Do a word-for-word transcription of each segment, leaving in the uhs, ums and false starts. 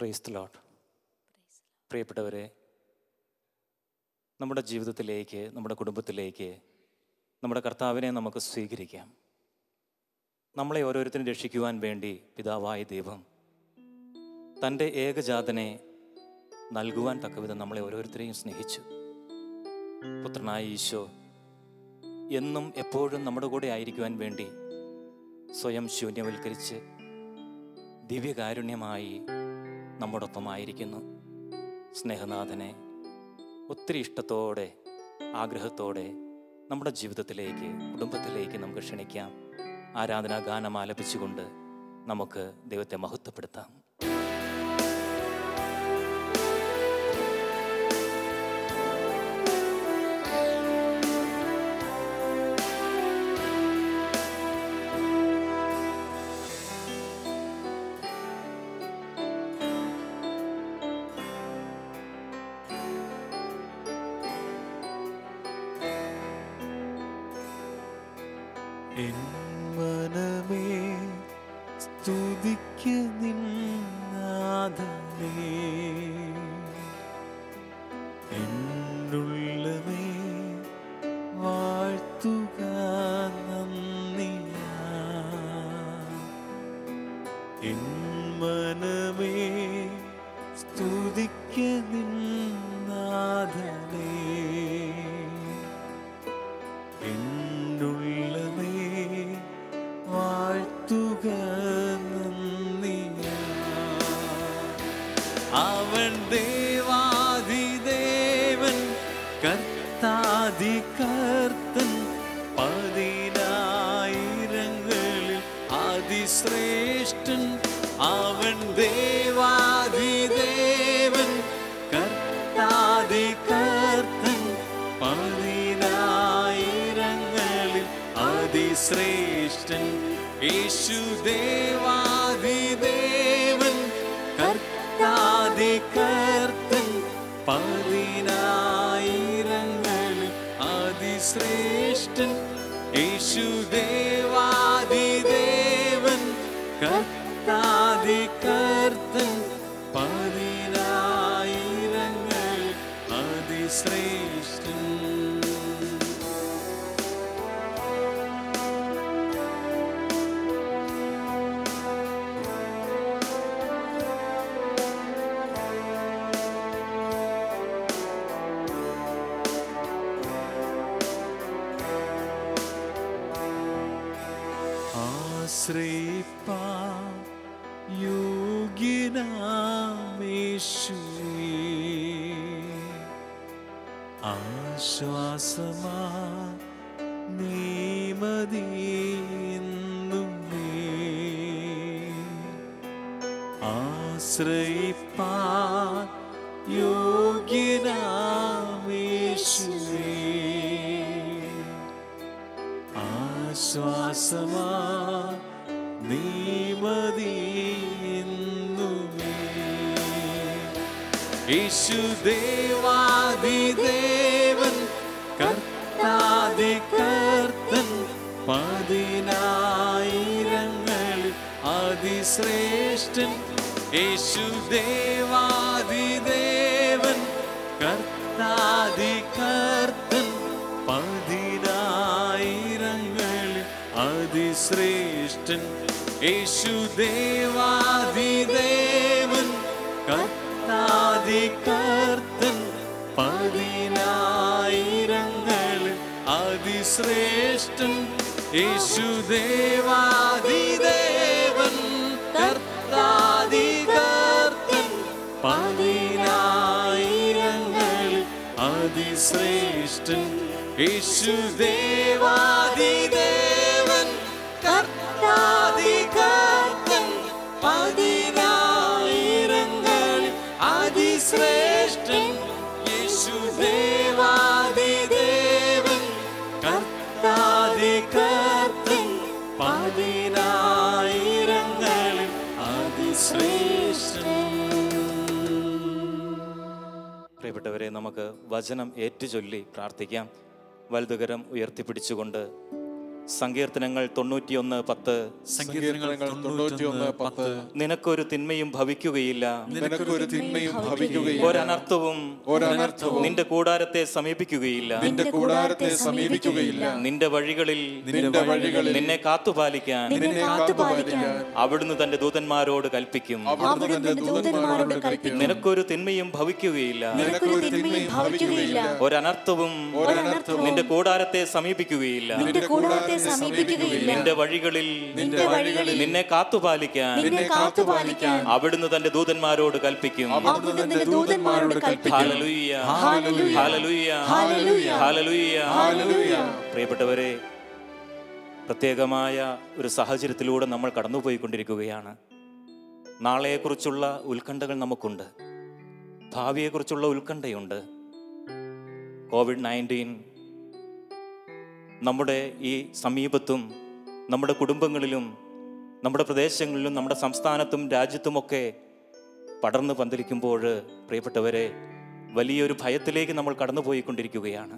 Praise the Lord. പ്രിയപ്പെട്ടവരെ, നമ്മുടെ ജീവിതത്തിലേക്ക്, നമ്മുടെ കുടുംബത്തിലേക്ക് നമ്മുടെ കർത്താവിനെ നമുക്ക് സ്വീകരിക്കാം. നമ്മളെ ഓരോരുത്തരും രക്ഷിക്കുവാൻ വേണ്ടി പിതാവായ ദൈവം തൻ്റെ ഏകജാതനെ നൽകുവാൻ തക്കവിധം നമ്മളെ ഓരോരുത്തരെയും സ്നേഹിച്ചു. പുത്രനായ ഈശോ എന്നും എപ്പോഴും നമ്മുടെ കൂടെ ആയിരിക്കുവാൻ വേണ്ടി സ്വയം ശൂന്യവൽക്കരിച്ച് ദിവ്യകാരുണ്യമായി നമ്മോടൊപ്പമായിരിക്കുന്നു. സ്നേഹനാഥനെ ഒത്തിരി ഇഷ്ടത്തോടെ, ആഗ്രഹത്തോടെ നമ്മുടെ ജീവിതത്തിലേക്ക്, കുടുംബത്തിലേക്ക് നമുക്ക് ക്ഷണിക്കാം. ആരാധനാ ഗാനം ആലപിച്ചുകൊണ്ട് നമുക്ക് ദൈവത്തെ മഹത്വപ്പെടുത്താം. എൻ മനമേ സ്തുതിക്ക് നിൻ നാഥനേ, എന്നുള്ളമേ വാഴ്ത്തുക നന്ദിയാ. എൻ മനമേ സ്തുതിക്ക് നിൻ നാഥനേ, എന്നുള്ളമേ വാഴ്ത്തുക നന്ദിയാ. അവൻ ദേവാധിദേവൻ, കർത്താധി കർത്തൻ, പതിനായിരങ്ങളിൽ അതിശ്രേഷ്ഠൻ. അവൻ ദേവാധിദേവൻ, കർത്താധി കർത്തൻ, പതിനായിരങ്ങളിൽ അതിശ്രേഷ്ഠൻ. യേശു ദേവാധിദേവൻ, കർത്താധി കർത്തൻ, പതിനായിരങ്ങളിൽ അതിശ്രേഷ്ഠൻ. യേശു ദേവാധിദേവൻ, കർത്താധി കർത്തൻ, പതിനായിരങ്ങളിൽ അതിശ്രേഷ്ഠൻ. ആശ്രയിപ്പാൻ യോഗ്യനാമേശുവേ, ആശ്വാസമാ നീ മതിയെന്നുമേ. ആശ്രയിപ്പാൻ യോഗ്യനാമേശുവേ, ആശ്വാസമാ നീ മതിയെന്നുമേ. യേശു ദേവാധിദേവൻ, കർത്താധി കർത്തൻ, പതിനായിരങ്ങളിൽ അതിശ്രേഷ്ഠൻ. യേശു ദേവാധിദേവൻ, കർത്താധി കർത്തൻ, പതിനായിരങ്ങളിൽ അതിശ്രേഷ്ഠൻ. യേശു ദേവാധിദേവൻ, കർത്താധി കർത്തൻ, പതിനായിരങ്ങളിൽ അതിശ്രേഷ്ഠൻ. യേശു ദേവാധിദേവൻ, കർത്താധി കർത്തൻ, പതിനായിരങ്ങളിൽ അതിശ്രേഷ്ഠൻ. യേശു ദേവാധിദേവൻ, കർത്താധി കർത്തൻ, പതിനായിരങ്ങളിൽ അതിശ്രേഷ്ഠൻ. യേശു ദേവാധിദേവൻ, കർത്താധി കർത്തൻ, പതിനായിരങ്ങളിൽ അതിശ്രേഷ്ഠൻ. പ്രിയപ്പെട്ടവരെ, നമുക്ക് വചനം ഏറ്റുചൊല്ലി പ്രാർത്ഥിക്കാം. വലതുകരം ഉയർത്തിപ്പിടിച്ചുകൊണ്ട് സങ്കീർത്തനങ്ങൾ തൊണ്ണൂറ്റിയൊന്ന് പത്ത്. സങ്കീർത്തനങ്ങൾ തൊണ്ണൂറ്റിയൊന്ന് പത്ത്. നിനക്കൊരു തിന്മയും ഭവിക്കുകയില്ല, നിനക്കൊരു തിന്മയും ഭവിക്കുകയില്ല, ഒരനർത്ഥവും ഒരനർത്ഥവും നിന്റെ കൂടാരത്തെ സമീപിക്കുകയില്ല. നിന്റെ കൂടാരത്തെ സമീപിക്കുകയില്ല. നിന്റെ വഴികളിൽ നിന്റെ വഴികളിൽ നിന്നെ കാത്തുപാലിക്കാൻ നിന്നെ കാത്തുപാലിക്കാൻ അവിടുന്ന് തന്റെ ദൂതന്മാരോട് കൽപ്പിക്കും. അവിടുന്ന് തന്റെ ദൂതന്മാരോട് കൽപ്പിക്കും. നിനക്കൊരു തിന്മയും ഭവിക്കുകയില്ല, നിനക്കൊരു തിന്മയും ഭവിക്കുകയില്ല, ഒരനർത്ഥവും ഒരനർത്ഥവും നിന്റെ കൂടാരത്തെ സമീപിക്കുകയില്ല. നിന്റെ കൂടാരത്തെ സമീപിക്കുകയില്ല. നിന്റെ വഴികളിൽ നിന്റെ വഴികളിൽ നിന്നെ കാത്തുപാലിക്കാൻ നിന്നെ കാത്തുപാലിക്കാൻ അവിടുന്ന് തന്റെ ദൂതന്മാരോട് കൽപ്പിക്കും. അവിടുന്ന് തന്റെ ദൂതന്മാരോട് കൽപ്പിക്കും. ഹല്ലേലൂയ, ഹല്ലേലൂയ, ഹല്ലേലൂയ, ഹല്ലേലൂയ, ഹല്ലേലൂയ, ഹല്ലേലൂയ. പ്രിയപ്പെട്ടവരെ, പ്രത്യേകമായ ഒരു സാഹചര്യത്തിലൂടെ നമ്മൾ കടന്നുപോയിക്കൊണ്ടിരിക്കുകയാണ്. നാളെയെക്കുറിച്ചുള്ള ഉത്കണ്ഠകൾ നമുക്കുണ്ട്, ഭാവിയെക്കുറിച്ചുള്ള ഉത്കണ്ഠയുണ്ട്. കോവിഡ് നയൻറ്റീൻ നമ്മുടെ ഈ സമീപത്തും നമ്മുടെ കുടുംബങ്ങളിലും നമ്മുടെ പ്രദേശങ്ങളിലും നമ്മുടെ സംസ്ഥാനത്തും രാജ്യത്തുമൊക്കെ പടർന്ന് പന്തലിക്കുമ്പോൾ പ്രിയപ്പെട്ടവരെ, വലിയൊരു ഭയത്തിലേക്ക് നമ്മൾ കടന്നുപോയിക്കൊണ്ടിരിക്കുകയാണ്.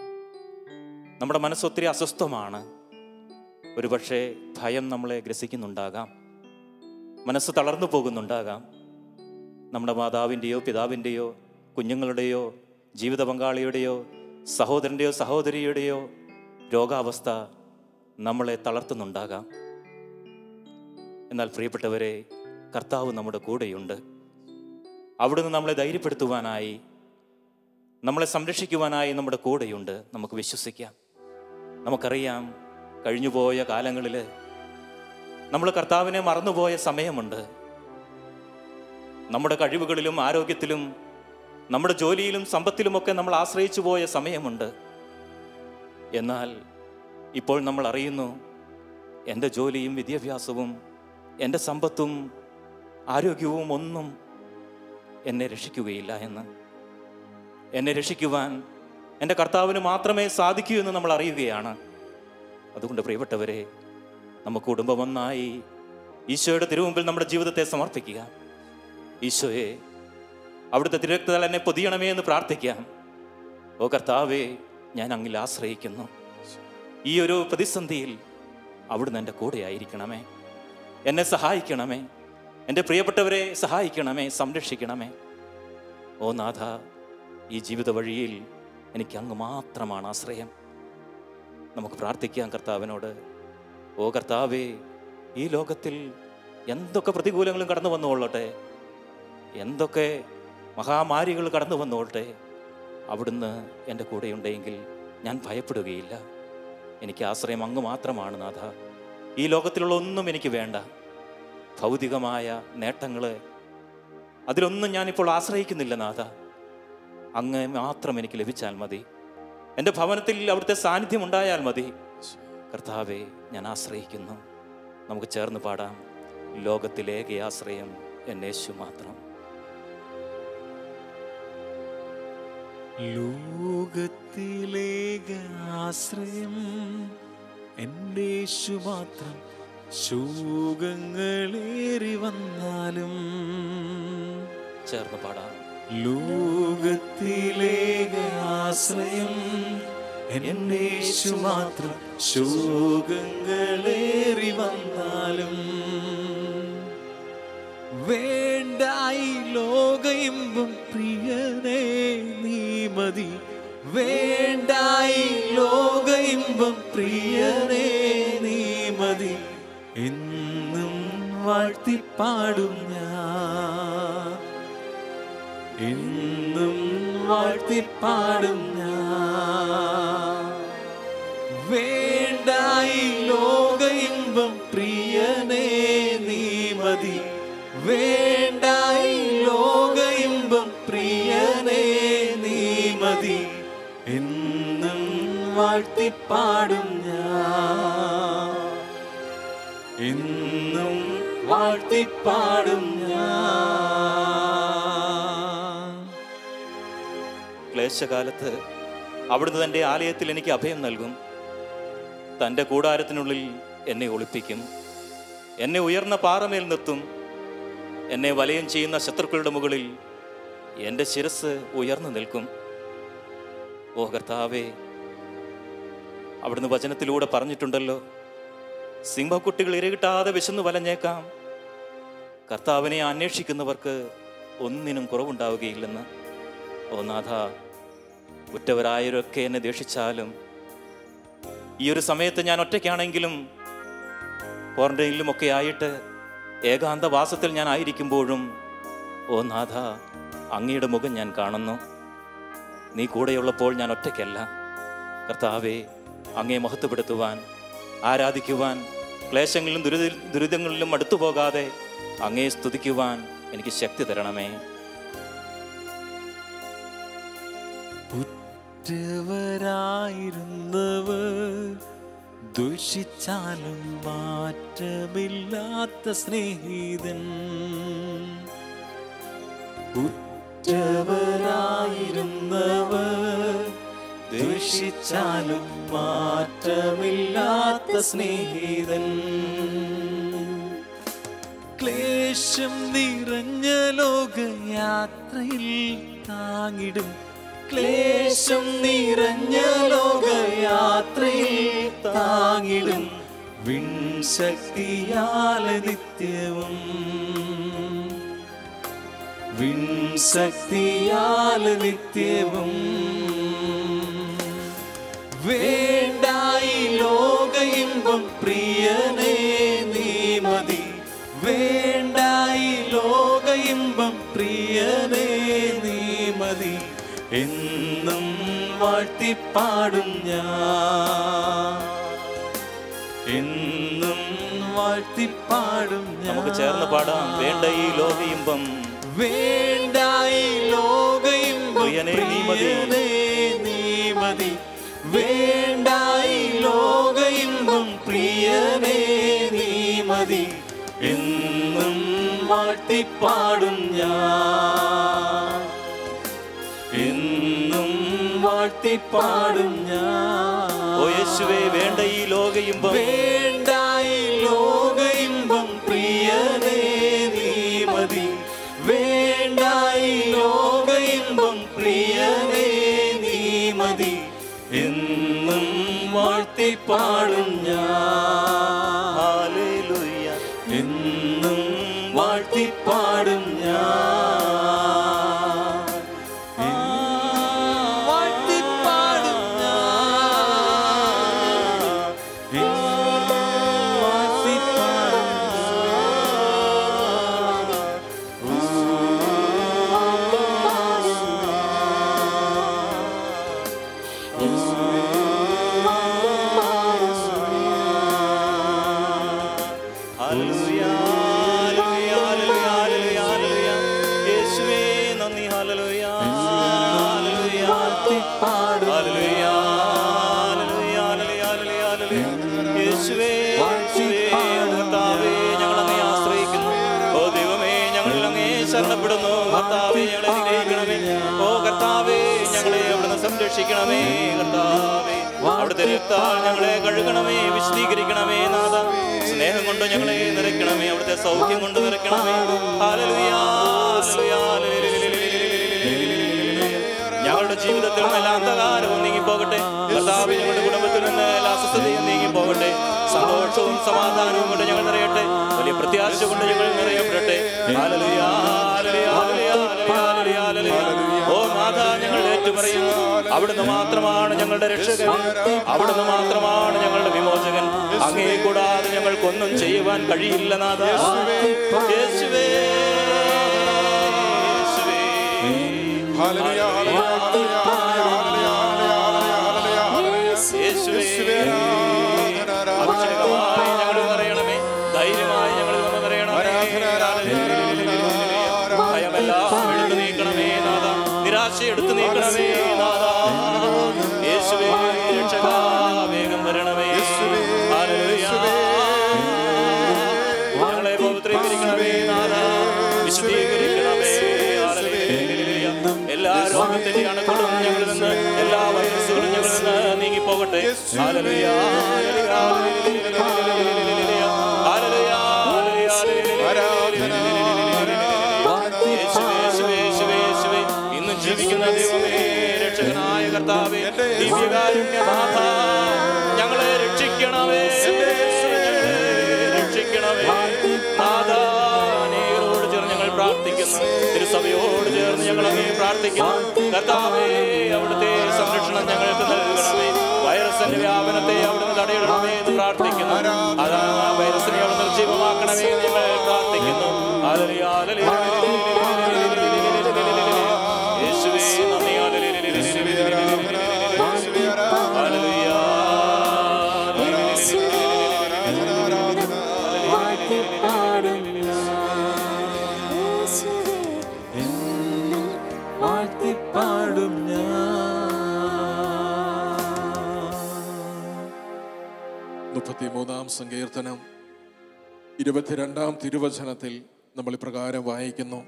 നമ്മുടെ മനസ്സൊത്തിരി അസ്വസ്ഥമാണ്. ഒരുപക്ഷെ ഭയം നമ്മളെ ഗ്രസിക്കുന്നുണ്ടാകാം, മനസ്സ് തളർന്നു പോകുന്നുണ്ടാകാം. നമ്മുടെ മാതാവിൻ്റെയോ പിതാവിൻ്റെയോ കുഞ്ഞുങ്ങളുടെയോ ജീവിത പങ്കാളിയുടെയോ സഹോദരൻ്റെയോ സഹോദരിയുടെയോ രോഗാവസ്ഥ നമ്മളെ തളർത്തുന്നുണ്ടാകാം. എന്നാൽ പ്രിയപ്പെട്ടവരെ, കർത്താവ് നമ്മുടെ കൂടെയുണ്ട്. അവിടുന്ന് നമ്മളെ ധൈര്യപ്പെടുത്തുവാനായി, നമ്മളെ സംരക്ഷിക്കുവാനായി നമ്മുടെ കൂടെയുണ്ട്. നമുക്ക് വിശ്വസിക്കാം. നമുക്കറിയാം, കഴിഞ്ഞുപോയ കാലങ്ങളിൽ നമ്മൾ കർത്താവിനെ മറന്നുപോയ സമയമുണ്ട്. നമ്മുടെ കഴിവുകളിലും ആരോഗ്യത്തിലും നമ്മുടെ ജോലിയിലും സമ്പത്തിലുമൊക്കെ നമ്മൾ ആശ്രയിച്ചു പോയ സമയമുണ്ട്. എന്നാൽ ഇപ്പോൾ നമ്മൾ അറിയുന്നു, എൻ്റെ ജോലിയും വിദ്യാഭ്യാസവും എൻ്റെ സമ്പത്തും ആരോഗ്യവും ഒന്നും എന്നെ രക്ഷിക്കുകയില്ല എന്ന്. എന്നെ രക്ഷിക്കുവാൻ എൻ്റെ കർത്താവിന് മാത്രമേ സാധിക്കൂ എന്ന് നമ്മൾ അറിയുകയാണ്. അതുകൊണ്ട് പ്രിയപ്പെട്ടവരെ, നമുക്ക് കുടുംബമൊന്നായി ഈശോയുടെ തിരുമുമ്പിൽ നമ്മുടെ ജീവിതത്തെ സമർപ്പിക്കുക. ഈശോയെ, അവിടുത്തെ തിരുരക്തത്താൽ എന്നെ പൊതിയണമേ എന്ന് പ്രാർത്ഥിക്കാം. ഓ കർത്താവേ, ഞാൻ അങ്ങിൽ ആശ്രയിക്കുന്നു. ഈ ഒരു പ്രതിസന്ധിയിൽ അവിടുന്ന് എൻ്റെ കൂടെ ആയിരിക്കണമേ, എന്നെ സഹായിക്കണമേ, എൻ്റെ പ്രിയപ്പെട്ടവരെ സഹായിക്കണമേ, സംരക്ഷിക്കണമേ. ഓ നാഥ, ഈ ജീവിത വഴിയിൽ എനിക്ക് അങ്ങ് മാത്രമാണ് ആശ്രയം. നമുക്ക് പ്രാർത്ഥിക്കാം കർത്താവിനോട്. ഓ കർത്താവേ, ഈ ലോകത്തിൽ എന്തൊക്കെ പ്രതികൂലങ്ങളും കടന്നു വന്നുകൊള്ളട്ടെ, എന്തൊക്കെ മഹാമാരികൾ കടന്നു വന്നോട്ടെ, അവിടുന്ന് എൻ്റെ കൂടെയുണ്ടെങ്കിൽ ഞാൻ ഭയപ്പെടുകയില്ല. എനിക്ക് ആശ്രയം അങ്ങ് മാത്രമാണ് നാഥ. ഈ ലോകത്തിലുള്ള ഒന്നും എനിക്ക് വേണ്ട. ഭൗതികമായ നേട്ടങ്ങൾ, അതിലൊന്നും ഞാനിപ്പോൾ ആശ്രയിക്കുന്നില്ല നാഥ. അങ്ങ് മാത്രം എനിക്ക് ലഭിച്ചാൽ മതി. എൻ്റെ ഭവനത്തിൽ അവിടുത്തെ സാന്നിധ്യം ഉണ്ടായാൽ മതി. കർത്താവെ, ഞാൻ ആശ്രയിക്കുന്നു. നമുക്ക് ചേർന്ന് പാടാം. ലോകത്തിലേക ആശ്രയം എന്നേശു മാത്രം. ലോകത്തിലേക ആശ്രയം എൻ്റെ യേശു മാത്രം. ശോകങ്ങളേറി വന്നാലും ചേർന്ന് പാടാം. ലോകത്തിലേക ആശ്രയം എൻ്റെ യേശു മാത്രം. ശോകങ്ങളേറി വന്നാലും വേണ്ടായി ലോക ഇമ്പം പ്രിയനേ നീ മതി. വേണ്ടായി ലോക ഇമ്പം പ്രിയനേ നീ മതി. എന്നും വാഴ്ത്തിപ്പാടും ഞാൻ, എന്നും വാഴ്ത്തിപ്പാടും ഞാൻ. വേണ്ടായി ലോക ഇമ്പം പ്രിയനേ നീ മതി. വേണ്ടായി ലോക ഇമ്പം പ്രിയനേ നീ മതി. എന്നും വാഴ്ത്തിപ്പാടും ഞാൻ, എന്നും വാഴ്ത്തിപ്പാടും ഞാൻ. ക്ലേശകാലത്ത് അവിടുന്ന് തൻ്റെ ആലയത്തിൽ എനിക്ക് അഭയം നൽകും. തൻ്റെ കൂടാരത്തിനുള്ളിൽ എന്നെ ഒളിപ്പിക്കും. എന്നെ ഉയർന്ന പാറമേൽ നിർത്തും. എന്നെ വലയം ചെയ്യുന്ന ശത്രുക്കളുടെ മുകളിൽ എൻ്റെ ശിരസ് ഉയർന്നു നിൽക്കും. ഓ കർത്താവേ, അവിടുന്ന് വചനത്തിലൂടെ പറഞ്ഞിട്ടുണ്ടല്ലോ, സിംഹക്കുട്ടികൾ ഇരകിട്ടാതെ വിശന്നു വലഞ്ഞേക്കാം, കർത്താവിനെ അന്വേഷിക്കുന്നവർക്ക് ഒന്നിനും കുറവുണ്ടാവുകയില്ലെന്ന്. ഓ നാഥ, ഉറ്റവരായവരൊക്കെ എന്നെ ദേഷിച്ചാലും, ഈ ഒരു സമയത്ത് ഞാൻ ഒറ്റയ്ക്കാണെങ്കിലും ക്വാറന്റൈനിലുമൊക്കെ ആയിട്ട് ഏകാന്തവാസത്തിൽ ഞാൻ ആയിരിക്കുമ്പോഴും, ഓ നാഥ, അങ്ങയുടെ മുഖം ഞാൻ കാണുന്നു. നീ കൂടെയുള്ളപ്പോൾ ഞാൻ ഒറ്റയ്ക്കല്ല. കർത്താവേ, അങ്ങയെ മഹത്വപ്പെടുത്തുവാൻ, ആരാധിക്കുവാൻ, ക്ലേശങ്ങളിലും ദുരിത ദുരിതങ്ങളിലും അടുത്തു പോകാതെ അങ്ങയെ സ്തുതിക്കുവാൻ എനിക്ക് ശക്തി തരണമേ. ഉറ്റവരായിരുന്നവർ ദുഷിച്ചാലും മാറ്റമില്ലാത്ത സ്നേഹിതൻ, ഉറ്റവരായിരുന്നവർ ദുഷിച്ചാലും മാറ്റമില്ലാത്ത സ്നേഹിതൻ, ക്ലേശം നിറഞ്ഞ ലോകയാത്രയിൽ താങ്ങിടും, ക്ലേശം നിറഞ്ഞ ലോകയാത്രയിൽ താങ്ങിടും, വിൺശക്തിയാൽ നിത്യവും, വിൺശക്തിയാൽ നിത്യവും. വേണ്ടായി ലോക ഇമ്പം പ്രിയനേ നീ മതി, വേണ്ടായി ലോക ഇമ്പം പ്രിയനേ നീ മതി, എന്നും വാഴ്ത്തിപ്പാടും ഞാൻ, എന്നും വാഴ്ത്തിപ്പാടും ഞാൻ. നമുക്ക് ചേർന്ന് പാടാം. വേണ്ട ഈ ലോക ഇമ്പം, വേണ്ടായി ലോക ഇമ്പം പ്രിയനേ നീ മതി, നീ മതി, വേണ്ടായി ലോക ഇമ്പം പ്രിയനേ നീ മതി, എന്നും വാഴ്ത്തിപ്പാടും ഞാൻ, എന്നും വാഴ്ത്തിപ്പാടും ഞാൻ. ഓ യേശുവേ, വേണ്ട ഈ ലോക ഇമ്പം, വേണ്ടായി ലോക ഇമ്പം പ്രിയനേ നീ മതി, വേണ്ടായി ലോക ഇമ്പം പ്രിയനേ നീ മതി, എന്നും വാഴ്ത്തിപ്പാടും ഞാൻ. ഹല്ലേലൂയ, എന്നും വാഴ്ത്തിപ്പാടും ഞാൻ, വാഴ്ത്തിപ്പാടും ഞാൻ, വാഴ്ത്തിപ്പാടും ഹല്ലേലൂയ, ഹല്ലേലൂയ, ഹല്ലേലൂയ, ഹല്ലേലൂയ. യേശുവേ നന്ദി. ഹല്ലേലൂയ, ഹല്ലേലൂയ, ഹല്ലേലൂയ, ഹല്ലേലൂയ, ഹല്ലേലൂയ, ഹല്ലേലൂയ. യേശുവേ, യേശുവേ, കർത്താവേ, ഞങ്ങൾ അങ്ങയെ ആശ്രയിക്കുന്നു. ഓ ദൈവമേ, ഞങ്ങൾ അങ്ങയെ ശരണപ്പെടുന്നു. കർത്താവേ, ഞങ്ങളെ അനുഗ്രഹിക്കണമേ. ഓ കർത്താവേ, ഞങ്ങളെ അവിടുന്ന് സംരക്ഷിക്കണമേ. കർത്താവേ, അവിടുത്തെ രക്തത്താൽ ഞങ്ങളെ കഴുകണമേ, വിശദീകരിക്കണമേ. നാഥ, സ്നേഹം കൊണ്ട് ഞങ്ങളെ നിറയ്ക്കണമേ, അവിടുത്തെ സൗഖ്യം കൊണ്ട് നിറയ്ക്കണമേ. ഹല്ലേലൂയ, ഹല്ലേലൂയ, ഹല്ലേലൂയ. ഞങ്ങളുടെ ജീവിതത്തിൽ നിന്ന് എല്ലാ അന്ധകാരവും നീങ്ങിപ്പോകട്ടെ. കർത്താവേ, ഞങ്ങളുടെ കുടുംബത്തിൽ നിന്ന് എല്ലാ അസ്വസ്ഥതയും നീങ്ങിപ്പോകട്ടെ. സന്തോഷവും സമാധാനവും കൊണ്ട് ഞങ്ങൾ നിറയട്ടെ. വലിയ പ്രത്യാശ കൊണ്ട് ഞങ്ങൾ നിറയപ്പെടട്ടെ. ഹല്ലേലൂയ, ഹല്ലേലൂയ, ഹല്ലേലൂയ, ഹല്ലേലൂയ. ഓ നാഥ, ഞങ്ങൾ ഏറ്റുപറയുന്നു, അവിടുന്ന് മാത്രമാണ് ഞങ്ങളുടെ രക്ഷകൻ, അവിടുന്ന് മാത്രമാണ് ഞങ്ങളുടെ വിമോചകൻ. അങ്ങയെ കൂടാതെ ഞങ്ങൾക്കൊന്നും ചെയ്യുവാൻ കഴിയില്ല നാഥ. യേശുവേ, യേശുവേ, ഹല്ലേലൂയ, ഹല്ലേലൂയ, യേശുവേ, അഭിഷേകമായി ഞങ്ങൾ നിറയണമേ, ധൈര്യമായി ഞങ്ങൾ വന്ന് നിറയണമേ. ഭയമെല്ലാം എടുത്തു നീക്കണമേ നാഥ, നിരാശ എടുത്തു നീക്കണമേ നാഥ. യേശുവേ, രക്ഷകാ, വേഗം വരണമേ. ഹല്ലേലൂയ, ഞങ്ങളെ പവിത്രീകരിക്കണമേ നാഥ, വിശുദ്ധീകരിക്കണമേ. ഹല്ലേലൂയ. എല്ലാ രോഗത്തിന്റെ അണുക്കളും ഞങ്ങളിൽ നിന്ന്, എല്ലാ വൈറസുകളും ഞങ്ങളിൽ നിന്ന് നീങ്ങിപ്പോകട്ടെ. ഹല്ലേലൂയ, ഹല്ലേലൂയ, ഹല്ലേലൂയ, ഹല്ലേലൂയ, ഹല്ലേലൂയ. യേശുവേ, യേശുവേ, യേശുവേ, യേശുവേ, ഇന്നും ജീവിക്കുന്ന ദൈവമേ, രക്ഷകനായ കർത്താവേ, ദിവ്യകാരുണ്യനാഥ, നാഥാ, അനേകരോട് ചേർന്ന് ഞങ്ങൾ പ്രാർത്ഥിക്കുന്നു. തിരുസഭയോട് ചേർന്ന് ഞങ്ങൾ അങ്ങേ പ്രാർത്ഥിക്കുന്നു. കർത്താവേ, അവിടുത്തെ സംരക്ഷണം ഞങ്ങൾക്ക് നൽകണമേ. വൈറസിന്റെ വ്യാപനത്തെ അവിടുന്ന് തടയിടണമേ എന്ന് പ്രാർത്ഥിക്കുന്നു. അതാ വൈറസിനെ അവിടുന്ന് നിർജീവമാക്കണമേ എന്ന് ഞങ്ങൾ പ്രാർത്ഥിക്കുന്നു. ഹല്ലേലൂയ, ഹല്ലേലൂയ, യേശുവേ നന്ദി. വാഴ്ത്തിപ്പാടും മുപ്പത്തിമൂന്നാം സങ്കീർത്തനം ഇരുപത്തിരണ്ടാം തിരുവചനത്തിൽ നമ്മൾ ഇപ്രകാരം വായിക്കുന്നു: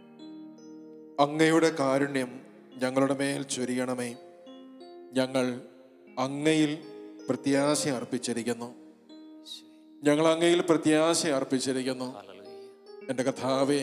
അങ്ങയുടെ കാരുണ്യം ഞങ്ങളുടെ മേൽ ചൊരിയണമേ, ഞങ്ങൾ അങ്ങയിൽ പ്രത്യാശ അർപ്പിച്ചിരിക്കുന്നു. ഞങ്ങൾ അങ്ങയിൽ പ്രത്യാശ അർപ്പിച്ചിരിക്കുന്നു. എൻ്റെ കർത്താവേ,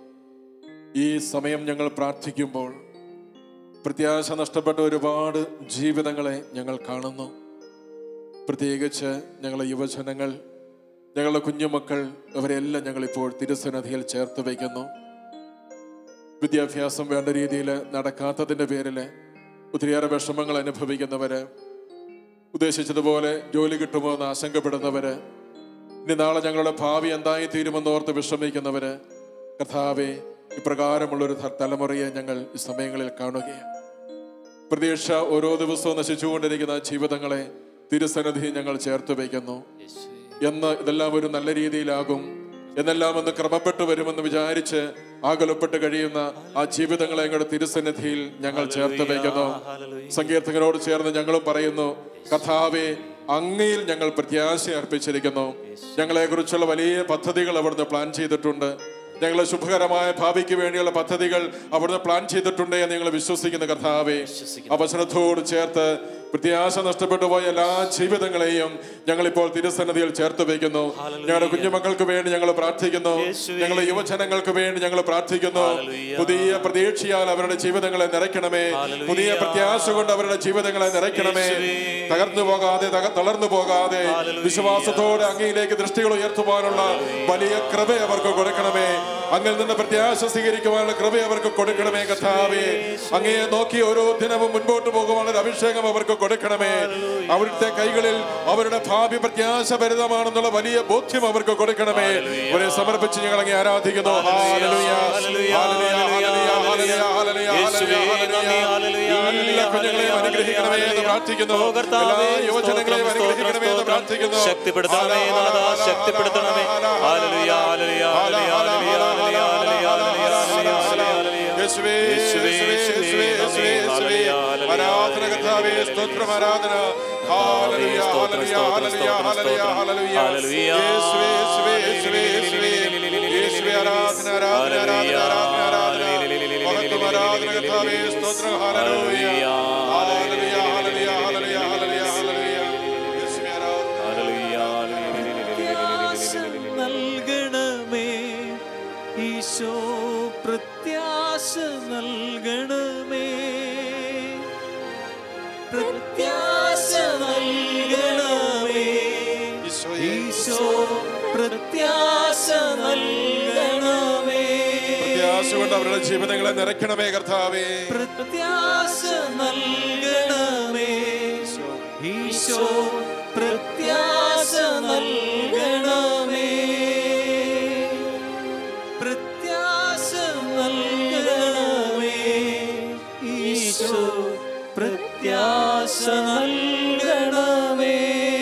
ഈ സമയം ഞങ്ങൾ പ്രാർത്ഥിക്കുമ്പോൾ പ്രത്യാശ നഷ്ടപ്പെട്ട ഒരുപാട് ജീവിതങ്ങളെ ഞങ്ങൾ കാണുന്നു. പ്രത്യേകിച്ച് ഞങ്ങളെ യുവജനങ്ങൾ, ഞങ്ങളുടെ കുഞ്ഞുമക്കൾ, അവരെല്ലാം ഞങ്ങളിപ്പോൾ തിരുസന്നിധിയിൽ ചേർത്ത് വയ്ക്കുന്നു. വിദ്യാഭ്യാസം വേണ്ട രീതിയിൽ നടക്കാത്തതിൻ്റെ പേരിൽ ഒത്തിരിയേറെ വിഷമങ്ങൾ അനുഭവിക്കുന്നവർ, ഉദ്ദേശിച്ചതുപോലെ ജോലി കിട്ടുമോ എന്ന് ആശങ്കപ്പെടുന്നവർ, ഇനി നാളെ ഞങ്ങളുടെ ഭാവി എന്തായി തീരുമെന്നോർത്ത് വിഷമിക്കുന്നവർ, കർത്താവേ, ഇപ്രകാരമുള്ളൊരു തലമുറയെ ഞങ്ങൾ ഈ സമയങ്ങളിൽ കാണുകയാണ്. പ്രതീക്ഷ ഓരോ ദിവസവും നശിച്ചുകൊണ്ടിരിക്കുന്ന ജീവിതങ്ങളെ തിരുസന്നിധി ഞങ്ങൾ ചേർത്ത് വയ്ക്കുന്നു. എന്ന് ഇതെല്ലാം ഒരു നല്ല രീതിയിലാകും, എന്നെല്ലാം ഒന്ന് ക്രമപ്പെട്ടു വരുമെന്ന് വിചാരിച്ച് ആകുലപ്പെട്ട് കഴിയുന്ന ആ ജീവിതങ്ങളെ ഞങ്ങളുടെ തിരുസന്നിധിയിൽ ഞങ്ങൾ ചേർത്ത് വയ്ക്കുന്നു. സങ്കീർത്തകരോട് ചേർന്ന് ഞങ്ങളും പറയുന്നു: കർത്താവേ, അങ്ങയിൽ ഞങ്ങൾ പ്രത്യാശ അർപ്പിച്ചിരിക്കുന്നു. ഞങ്ങളെ കുറിച്ചുള്ള വലിയ പദ്ധതികൾ അവിടുന്ന് പ്ലാൻ ചെയ്തിട്ടുണ്ട്. ഞങ്ങളെ ശുഭകരമായ ഭാവിക്ക് വേണ്ടിയുള്ള പദ്ധതികൾ അവിടുന്ന് പ്ലാൻ ചെയ്തിട്ടുണ്ട് എന്ന് ഞങ്ങൾ വിശ്വസിക്കുന്ന കർത്താവേ, അവസരത്തോട് ചേർത്ത് പ്രത്യാശ നഷ്ടപ്പെട്ടു പോയ എല്ലാ ജീവിതങ്ങളെയും ഞങ്ങളിപ്പോൾ തിരുസന്നിധിയിൽ ചേർത്ത് വയ്ക്കുന്നു. ഞങ്ങളുടെ കുഞ്ഞുമക്കൾക്ക് വേണ്ടി ഞങ്ങൾ പ്രാർത്ഥിക്കുന്നു. ഞങ്ങളുടെ യുവജനങ്ങൾക്ക് വേണ്ടി ഞങ്ങൾ പ്രാർത്ഥിക്കുന്നു. പുതിയ പ്രതീക്ഷയാൽ അവരുടെ ജീവിതങ്ങളെ നിറയ്ക്കണമേ. പുതിയ പ്രത്യാശ കൊണ്ട് അവരുടെ ജീവിതങ്ങളെ നിറയ്ക്കണമേ. തകർന്നു പോകാതെ, തളർന്നു പോകാതെ, വിശ്വാസത്തോടെ അങ്ങയിലേക്ക് ദൃഷ്ടികൾ ഉയർത്തുവാനുള്ള വലിയ കൃപ അവർക്ക് കൊടുക്കണമേ. അങ്ങിൽ നിന്ന് പ്രത്യാശ സ്വീകരിക്കുവാനുള്ള കൃപ അവർക്ക് കൊടുക്കണമേ. കർത്താവേ, അങ്ങയെ നോക്കി ഓരോ ദിനവും മുൻപോട്ട് പോകുവാനുള്ള അഭിഷേകം അവർക്ക് കൊടുക്കണമേ. അവിടുത്തെ കൈകളിൽ അവരുടെ ഭാവി പ്രത്യാശഭരിതമാണെന്നുള്ള വലിയ ബോധ്യം അവർക്ക് കൊടുക്കണമേ. അവരെ സമർപ്പിച്ച് ഞങ്ങൾ അങ്ങേ ആരാധിക്കുന്നു. ഹല്ലേലൂയ, ഹല്ലേലൂയ, ഹല്ലേലൂയ, ഹല്ലേലൂയ, ഹല്ലേലൂയ. എല്ലാ കുഞ്ഞുങ്ങളെയും അനുഗ്രഹിക്കണമേ എന്ന് പ്രാർത്ഥിക്കുന്നു. എല്ലാ യുവജനങ്ങളെയും അനുഗ്രഹിക്കണമേ എന്ന് പ്രാർത്ഥിക്കുന്നു. ശക്തിപ്പെടുത്തണമേ, ശക്തിപ്പെടുത്തണമേ. ഹല്ലേലൂയ, ഹല്ലേലൂയ, ഹല്ലേലൂയ, ഹല്ലേലൂയ, യേശുവേ, യേശുവേ, യേശുവേ, യേശുവേ, യേശുവേ. ആരാധന കർത്താവേ, സ്തോത്രം, ആരാധന. ഹല്ലേലൂയ, ഹല്ലേലൂയ, ഹല്ലേലൂയ, ഹല്ലേലൂയ, ഹല്ലേലൂയ. യേശുവേ, യേശുവേ, യേശുവേ, യേശുവേ, യേശുവേ. ആരാധന, ആരാധന, ആരാധന, ആരാധന, ആരാധന. മഹത്വം, ആരാധന കർത്താവേ, സ്തോത്രം. ഹല്ലേലൂയ, ഹല്ലേലൂയ, ഹല്ലേലൂയ, ഹല്ലേലൂയ, ഹല്ലേലൂയ, ഹല്ലേലൂയ. യേശുവേ, ആരാധന. നൽകണമേ ഈശോ, പ്രത്യാശ നൽകണമേ, പ്രത്യാശ നൽകണമേ ഈശോ, പ്രത്യാശ നൽകണമേ. പ്രത്യാശ കൊണ്ട് അവരുടെ ജീവിതങ്ങളെ നിറയ്ക്കണമേ കർത്താവേ. പ്രത്യാശ നൽകണമേ ഈശോ, പ്രത്യാശ നൽകണമേ, പ്രത്യാശ നൽകണമേ ഈശോ, പ്രത്യാശ നൽകണമേ.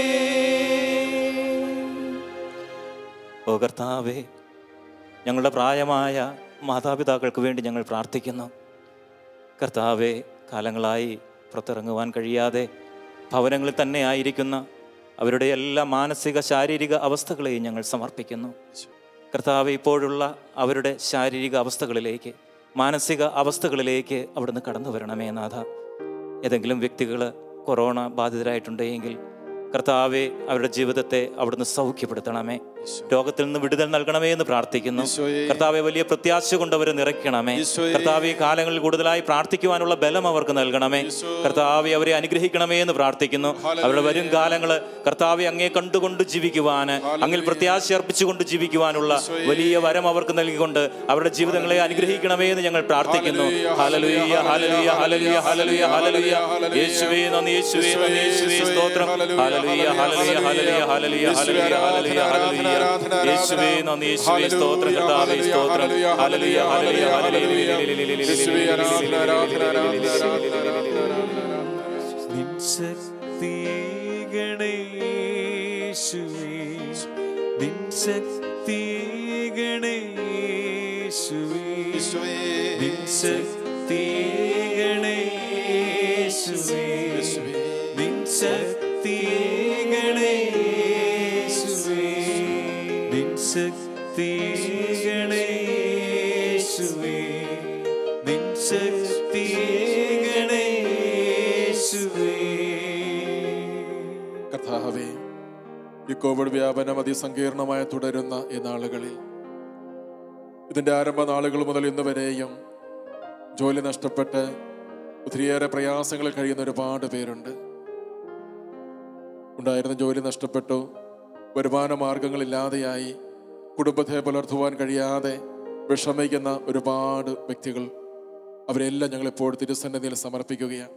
ഓ കർത്താവേ, ഞങ്ങളുടെ പ്രായമായ മാതാപിതാക്കൾക്ക് വേണ്ടി ഞങ്ങൾ പ്രാർത്ഥിക്കുന്നു. കർത്താവേ, കാലങ്ങളായി പുറത്തിറങ്ങുവാൻ കഴിയാതെ ഭവനങ്ങളിൽ തന്നെ ആയിരിക്കുന്ന അവരുടെ എല്ലാ മാനസിക ശാരീരിക അവസ്ഥകളെയും ഞങ്ങൾ സമർപ്പിക്കുന്നു. കർത്താവേ, ഇപ്പോഴുള്ള അവരുടെ ശാരീരിക അവസ്ഥകളിലേക്ക്, മാനസിക അവസ്ഥകളിലേക്ക് അവിടുന്ന് കടന്നു വരണമേ നാഥ. ഏതെങ്കിലും വ്യക്തികൾ കൊറോണ ബാധിതരായിട്ടുണ്ടെങ്കിൽ കർത്താവെ, അവരുടെ ജീവിതത്തെ അവിടുന്ന് സൗഖ്യപ്പെടുത്തണമേ. രോഗത്തിൽ നിന്ന് വിടുതൽ നൽകണമേ എന്ന് പ്രാർത്ഥിക്കുന്നു. കർത്താവെ, വലിയ പ്രത്യാശ കൊണ്ട് അവരെ നിറയ്ക്കണമേ. കർത്താവെ, ഈ കാലങ്ങളിൽ കൂടുതലായി പ്രാർത്ഥിക്കുവാനുള്ള ബലം അവർക്ക് നൽകണമേ. കർത്താവെ, അവരെ അനുഗ്രഹിക്കണമേ എന്ന് പ്രാർത്ഥിക്കുന്നു. അവരുടെ വരും കാലങ്ങൾ കർത്താവെ അങ്ങേ കണ്ടുകൊണ്ട് ജീവിക്കുവാൻ, അങ്ങിൽ പ്രത്യാശ അർപ്പിച്ചുകൊണ്ട് ജീവിക്കുവാനുള്ള വലിയ വരം അവർക്ക് നൽകിക്കൊണ്ട് അവരുടെ ജീവിതങ്ങളെ അനുഗ്രഹിക്കണമേ എന്ന് ഞങ്ങൾ പ്രാർത്ഥിക്കുന്നു. ഹല്ലേലൂയ, ഹല്ലേലൂയ, ഹല്ലേലൂയ, ഹല്ലേലൂയ, ഹല്ലേലൂയ. യേശുവേ നന്ദി, യേശുവേ നന്ദി, യേശുവേ സ്തോത്രം. ഹല്ലേലൂയ, ഹല്ലേലൂയ, ഹല്ലേലൂയ, ഹല്ലേലൂയ, ഹല്ലേലൂയ, ഹല്ലേലൂയ, ഹല്ലേലൂയ. യേശുവേ നന്ദി, യേശുവേ സ്തോത്രം. കർത്താവേ സ്തോത്രം. ഹല്ലേലൂയ, ഹല്ലേലൂയ, ഹല്ലേലൂയ. നിൻ ശക്തി ഗണേശുവേ, നിൻ ശക്തി ഗണേശുവേ, നിൻ ശക്തി ഗണേശുവേ, നിൻ ശക്തി ഗണേശുവേ, നിൻ ശക്തി ഗണേശുവേ, നിൻ ശക്തി ഗണേശുവേ. കർത്താവേ, ഈ കോവിഡ് വ്യാപനം അതിസങ്കീർണമായി തുടരുന്ന ഈ നാളുകളിൽ, ഇതിൻ്റെ ആരംഭ നാളുകൾ മുതൽ ഇന്ന് വരെയും ജോലി നഷ്ടപ്പെട്ട് ഒത്തിരിയേറെ പ്രയാസങ്ങളിൽ കഴിയുന്ന ഒരുപാട് പേരുണ്ട്. ഉണ്ടായിരുന്ന ജോലി നഷ്ടപ്പെട്ടു, വരുമാന മാർഗങ്ങളില്ലാതെയായി, കുടുംബത്തെ പുലർത്തുവാൻ കഴിയാതെ വിഷമിക്കുന്ന ഒരുപാട് വ്യക്തികൾ, അവരെല്ലാം ഞങ്ങളിപ്പോൾ തിരുസന്നിധിയിൽ സമർപ്പിക്കുകയാണ്.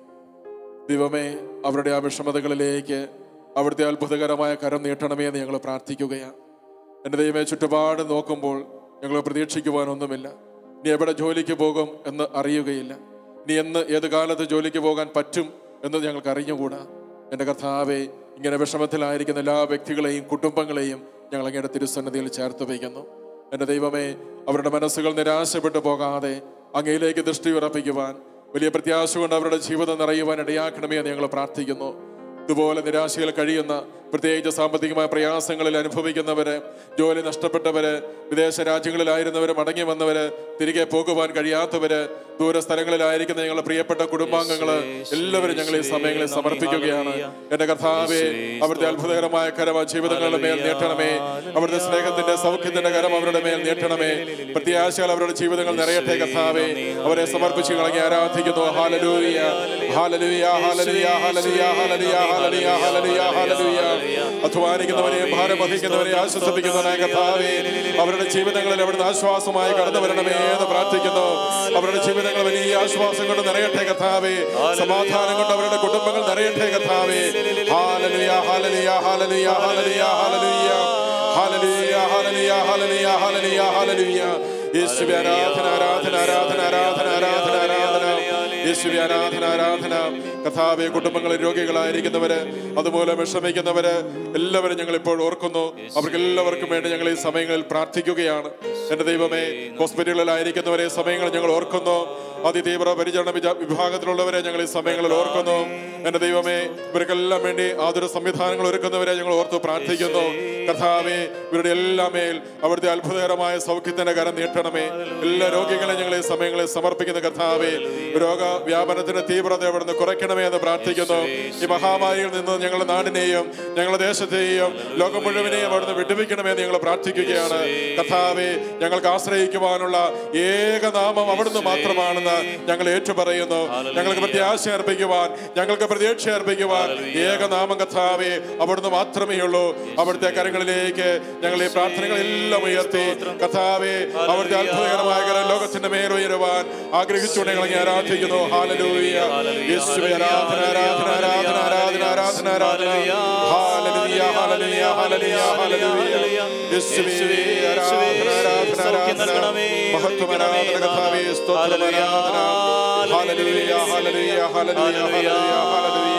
ദൈവമേ, അവരുടെ ആ വിഷമതകളിലേക്ക് അവിടുത്തെ അത്ഭുതകരമായ കരം നീട്ടണമേ എന്ന് ഞങ്ങൾ പ്രാർത്ഥിക്കുകയാണ്. എൻ്റെ ദൈവമേ, ചുറ്റുപാട് നോക്കുമ്പോൾ ഞങ്ങൾ പ്രതീക്ഷിക്കുവാനൊന്നുമില്ല. നീ എവിടെ ജോലിക്ക് പോകും എന്ന് അറിയുകയില്ല. നീ എന്ന് ഏത് കാലത്ത് ജോലിക്ക് പോകാൻ പറ്റും എന്ന് ഞങ്ങൾക്ക് അറിഞ്ഞുകൂടാ. എൻ്റെ കർത്താവേ, ഇങ്ങനെ വിഷമത്തിലായിരിക്കുന്ന എല്ലാ വ്യക്തികളെയും കുടുംബങ്ങളെയും ഞങ്ങൾ അങ്ങയുടെ തിരുസന്നിധിയിൽ ചേർത്ത് വയ്ക്കുന്നു. എൻ്റെ ദൈവമേ, അവരുടെ മനസ്സുകൾ നിരാശപ്പെട്ടു പോകാതെ അങ്ങയിലേക്ക് ദൃഷ്ടി ഉറപ്പിക്കുവാൻ, വലിയ പ്രത്യാശ കൊണ്ട് അവരുടെ ജീവിതം നിറയുവാൻ ഇടയാക്കണമേ എന്ന് ഞങ്ങൾ പ്രാർത്ഥിക്കുന്നു. ഇതുപോലെ നിരാശയിൽ കഴിയുന്ന, പ്രത്യേകിച്ച് സാമ്പത്തികമായ പ്രയാസങ്ങളിൽ അനുഭവിക്കുന്നവര്, ജോലി നഷ്ടപ്പെട്ടവര്, വിദേശ രാജ്യങ്ങളിലായിരുന്നവര്, മടങ്ങി വന്നവര്, തിരികെ പോകുവാൻ കഴിയാത്തവര്, ദൂര സ്ഥലങ്ങളിലായിരിക്കുന്ന ഞങ്ങളുടെ പ്രിയപ്പെട്ട കുടുംബാംഗങ്ങള് എല്ലാവരും ഞങ്ങൾ ഈ സമയങ്ങളിൽ സമർപ്പിക്കുകയാണ്. എന്റെ കർത്താവേ, അവിടുത്തെ അത്ഭുതകരമായ കരം ജീവിതങ്ങളുടെ മേൽ നീട്ടണമേ. അവിടുത്തെ സ്നേഹത്തിന്റെ സൗഖ്യത്തിന്റെ കരം അവരുടെ മേൽ നീട്ടണമേ. പ്രത്യാശകൾ അവരുടെ ജീവിതങ്ങൾ നിറയട്ടെ കർത്താവേ. അവരെ സമർപ്പിച്ച് കളങ്ങി ആരാധിക്കുന്നു. ഹല്ലേലൂയ, ഹല്ലേലൂയ, ഹല്ലേലൂയ, ഹല്ലേലൂയ, ഹല്ലേലൂയ, ഹല്ലേലൂയ, ഹല്ലേലൂയ, ഹല്ലേലൂയ. അധ്വാനിക്കുന്നവരെയും ഭാരം വഹിക്കുന്നവരെയും ആശ്വസിപ്പിക്കുന്നവനായ കർത്താവേ, അവരുടെ ജീവിതങ്ങളിൽ അവിടുന്ന് ആശ്വാസമായി കടന്നു വരണമേ എന്ന് പ്രാർത്ഥിക്കുന്നു. അവരുടെ ജീവിതങ്ങൾ വലിയ ആശ്വാസം കൊണ്ട് നിറയട്ടെ കർത്താവേ. സമാധാനം കൊണ്ട് അവരുടെ കുടുംബങ്ങൾ നിറയട്ടെ കർത്താവേ. ഹല്ലേലൂയ, ഹല്ലേലൂയ, ഹല്ലേലൂയ, ഹല്ലേലൂയ, ഹല്ലേലൂയ, ഹല്ലേലൂയ, ഹല്ലേലൂയ, ഹല്ലേലൂയ, ഹല്ലേലൂയ, ഹല്ലേലൂയ. യേശുവേ ആരാധന, ആരാധന, ആരാധന, ആരാധന, ആരാധന, ആരാധന. യേശുവേ ആരാധന, ആരാധന. കർത്താവേ, കുടുംബങ്ങളിൽ രോഗികളായിരിക്കുന്നവര്, അതുപോലെ വിഷമിക്കുന്നവര് എല്ലാവരും ഞങ്ങൾ ഇപ്പോൾ ഓർക്കുന്നു. അവർക്ക് എല്ലാവർക്കും വേണ്ടി ഞങ്ങൾ ഈ സമയങ്ങളിൽ പ്രാർത്ഥിക്കുകയാണ്. എന്റെ ദൈവമേ, ഹോസ്പിറ്റലുകളിലായിരിക്കുന്നവരെ സമയങ്ങളിൽ ഞങ്ങൾ ഓർക്കുന്നു. അതിതീവ്ര പരിചരണ വിഭാഗത്തിലുള്ളവരെ ഞങ്ങൾ ഈ സമയങ്ങളിൽ ഓർക്കുന്നു. എന്റെ ദൈവമേ, ഇവർക്കെല്ലാം വേണ്ടി ആതുര സംവിധാനങ്ങൾ ഒരുക്കുന്നവരെ ഞങ്ങൾ ഓർത്ത് പ്രാർത്ഥിക്കുന്നു. കർത്താവേ, ഇവരുടെ എല്ലാ മേൽ അവിടുത്തെ അത്ഭുതകരമായ സൗഖ്യത്തിന്റെ കരം നീട്ടണമേ. എല്ലാ രോഗികളെ ഞങ്ങൾ ഈ സമയങ്ങളിൽ സമർപ്പിക്കുന്ന കർത്താവേ, രോഗവ്യാപനത്തിന്റെ തീവ്രത അവിടുന്ന് കുറയ്ക്കണമേ എന്ന് പ്രാർത്ഥിക്കുന്നു. ഈ മഹാമാരിയിൽ നിന്ന് ഞങ്ങളുടെ നാടിനെയും ഞങ്ങളുടെ ദേശത്തെയും ലോകം മുഴുവനെയും അവിടുന്ന് വിടുവിക്കണമേ എന്ന് ഞങ്ങൾ പ്രാർത്ഥിക്കുകയാണ്. കർത്താവേ, ഞങ്ങൾക്ക് ആശ്രയിക്കുവാനുള്ള ഏക നാമം അവിടുന്ന് മാത്രമാണെന്ന് ഞങ്ങൾ ഏറ്റുപറയുന്നു. ഞങ്ങൾക്ക് പ്രത്യാശ അർപ്പിക്കുവാൻ, ഞങ്ങൾക്ക് പ്രതീക്ഷ അർപ്പിക്കുവാൻ ഏകനാമം കർത്താവേ അവിടുന്ന് മാത്രമേ ഉള്ളൂ. അവിടുത്തെ കരങ്ങളിലേക്ക് ഞങ്ങൾ ഈ പ്രാർത്ഥനകളെല്ലാം ഉയർത്തി കർത്താവേ, അവിടുത്തെ അത്ഭുതകരമായ കരം ലോകത്തിന്റെ മേൽ ഉയരുവാൻ ആഗ്രഹിച്ചുകൊണ്ട് ഞങ്ങൾ ആരാധിക്കുന്നു. ഹല്ലേലൂയ, യേശുവേ ആരാധന, ആരാധന, ആരാധന, ആരാധന, ആരാധന, ആരാധന. ഹല്ലേലൂയ, ഹല്ലേലൂയ, ഹല്ലേലൂയ, ഹല്ലേലൂയ. യേശുവേ ആരാധന, ആരാധന, ആരാധന. മഹത്വം ആരാധന കർത്താവേ, സ്തോത്രം ആരാധന. ഹല്ലേലൂയ, ഹല്ലേലൂയ, ഹല്ലേലൂയ, ഹല്ലേലൂയ, ഹല്ലേലൂയ.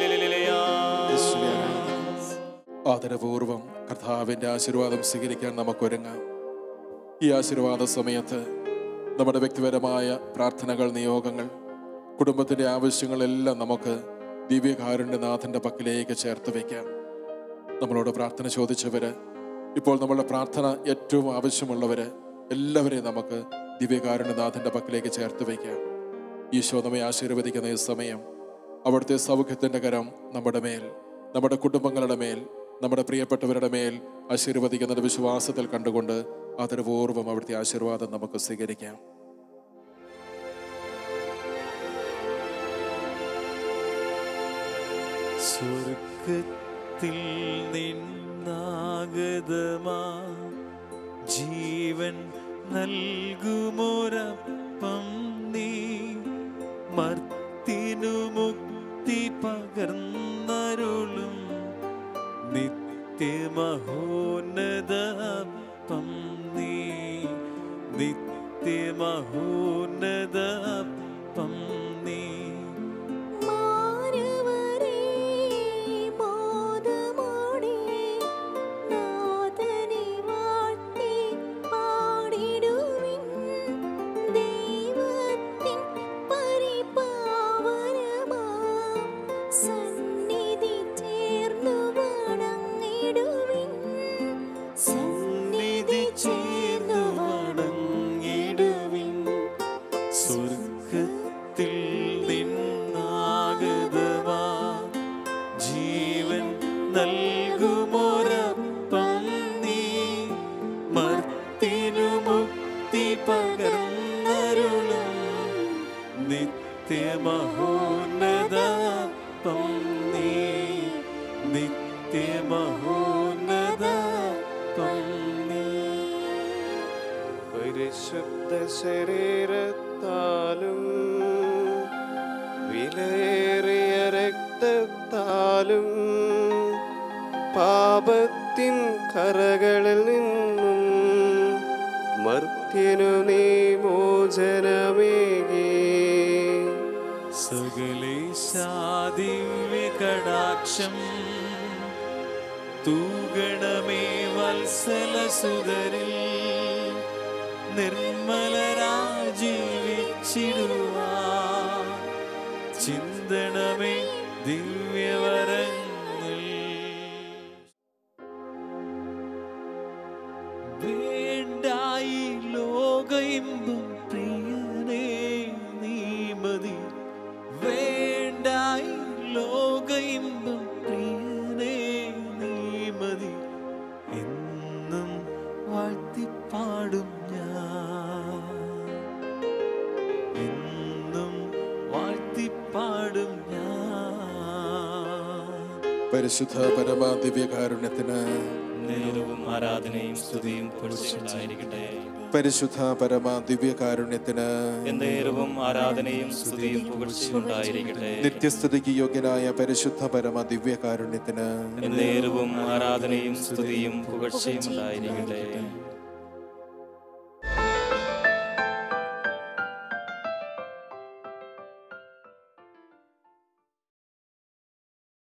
ആദരപൂർവം കർത്താവിന്റെ ആശീർവാദം സ്വീകരിക്കാൻ നമുക്കൊരുങ്ങാം. ഈ ആശീർവാദ സമയത്ത് നമ്മുടെ വ്യക്തിപരമായ പ്രാർത്ഥനകൾ, നിയോഗങ്ങൾ, കുടുംബത്തിന്റെ ആവശ്യങ്ങളെല്ലാം നമുക്ക് ദിവ്യകാരുണ്യനാഥന്റെ പക്കലേക്ക് ചേർത്ത് വയ്ക്കാം. നമ്മളോട് പ്രാർത്ഥന ചോദിച്ചവര്, ഇപ്പോൾ നമ്മളുടെ പ്രാർത്ഥന ഏറ്റവും ആവശ്യമുള്ളവര് എല്ലാവരെയും നമുക്ക് ദിവ്യകാരുണ്യനാഥന്റെ പക്കലേക്ക് ചേർത്ത് വയ്ക്കാം. ഈശോ നമ്മെ ആശീർവദിക്കുന്ന ഈ സമയം അവിടുത്തെ സൗഖ്യത്തിന്റെ കരം നമ്മുടെ മേൽ, നമ്മുടെ കുടുംബങ്ങളുടെ മേൽ, നമ്മുടെ പ്രിയപ്പെട്ടവരുടെ മേൽ ആശീർവദിക്കുന്നത് വിശ്വാസത്തിൽ കണ്ടുകൊണ്ട് ആദരപൂർവ്വം അവിടുത്തെ ആശീർവാദം നമുക്ക് സ്വീകരിക്കാം. സ്വർഗത്തിൽ നിന്നാഗതമാ ജീവൻ നൽകുമൊരപ്പം നീ മർത്തിനു മുക്തി പകർന്നരുളും നിത്യമഹോന്നത അപ്പം നീ നിത്യമഹോന്നത അപ്പം നീ പരിശുദ്ധ ശരീരത്താലും വിലയേറിയ രക്തത്താലും പാപത്തിൻ കറകളിൽ നിന്നും മർത്യനു നീ മോചനമേകി സകലേശാദിവ്യ കടാക്ഷം തൂഗണമേ വത്സലസുതരിൽ നിർമ്മലരാജീവിച്ചിടുവാ ചിന്തണമേ ദിവ്യവരങ്ങൾ വേണ്ടായി ലോകയിമ്പം പ്രിയനേ നീ മതി വേണ്ടായി ലോകയിമ്പം പ്രിയനേ നീ മതി എന്നും വാഴ്ത്തിപ്പാടും പരിശുദ്ധ പരമ ദിവ്യകാരുണ്യത്തിന് നേരവും ആരാധനയും സ്തുതിയും പുകഴ്ചയുണ്ടായിരിക്കട്ടെ. പരിശുദ്ധ പരമ ദിവ്യകാരുണ്യത്തിന് നേരവും ആരാധനയും സ്തുതിയും പുകഴ്ചയുണ്ടായിരിക്കട്ടെ. നിത്യസ്തുതിക്ക് യോഗ്യനായ പരിശുദ്ധ പരമ ദിവ്യകാരുണ്യത്തിന് നേരവും ആരാധനയും സ്തുതിയും പുകഴ്ചയും ഉണ്ടായിരിക്കട്ടെ.